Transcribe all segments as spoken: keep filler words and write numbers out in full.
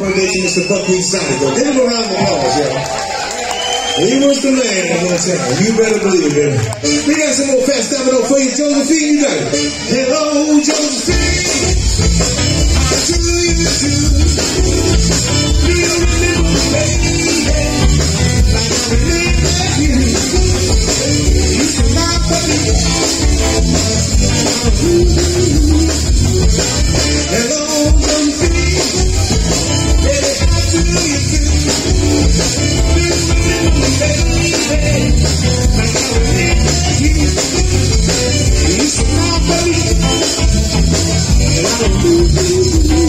birthday to Mister Buckwheat Sonic. Give him a round of applause, y'all. He was the man, I'm gonna tell you. You better believe it. We got some more Fats Domino for you, Josephine. You got it. Hello, Josephine. How do you do? Do you remember, baby? Like I remember you. You used to laugh at me. Hello, Josephine. Baby, how do you do? Do you remember, baby? Like I remember you. You used to laugh at me. And I don't do.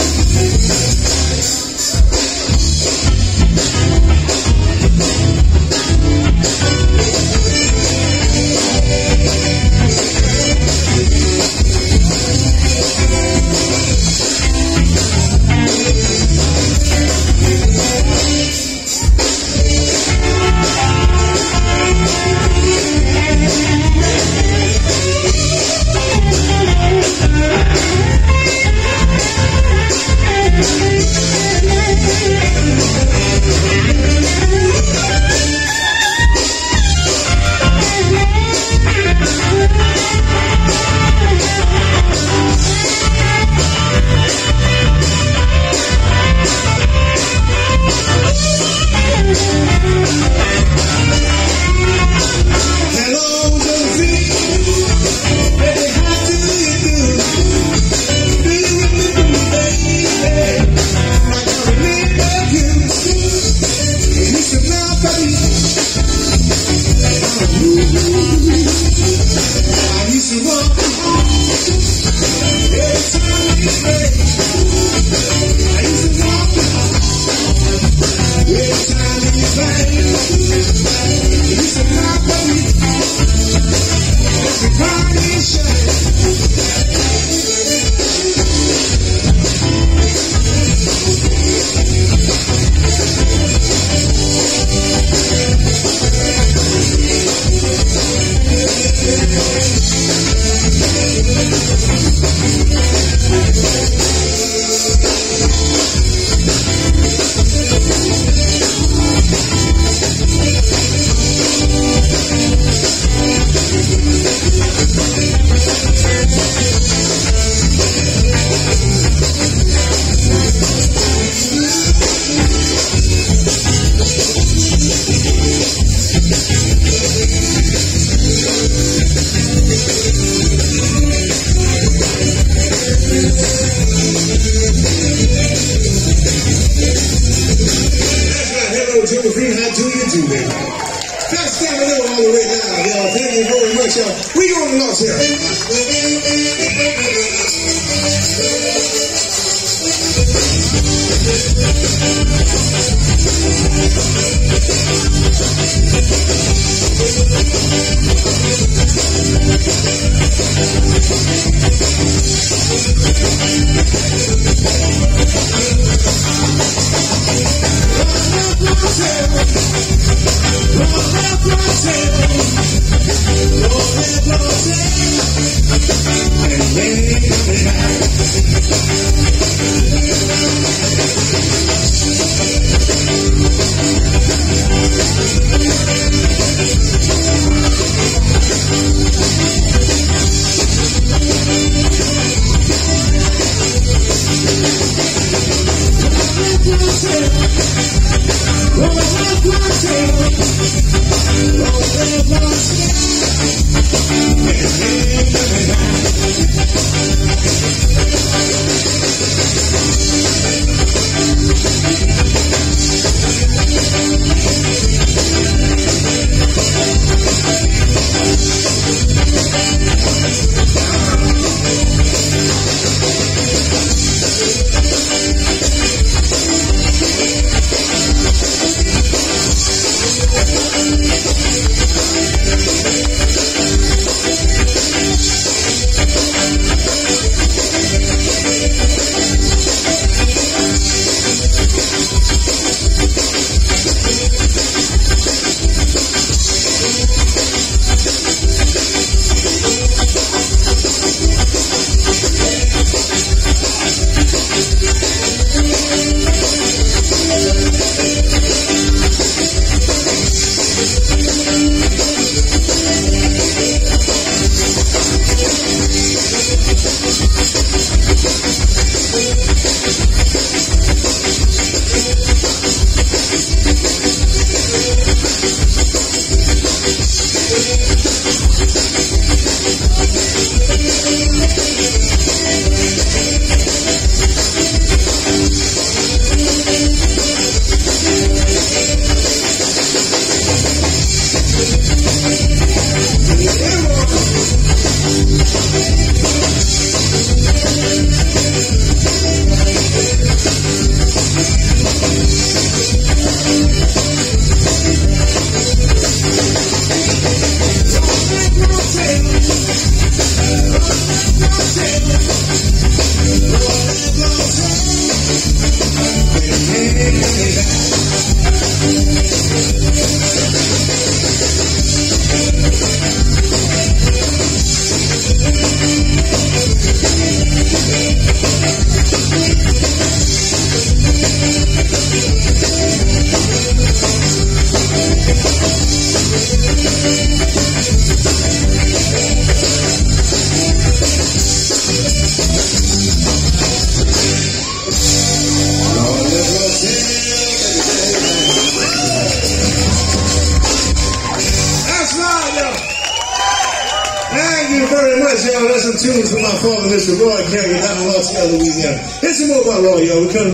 y'all. That's some tunes from my father, Mister Roy Carrier, down in Los Angeles, Louisiana. Here's some more about Roy, y'all. We're coming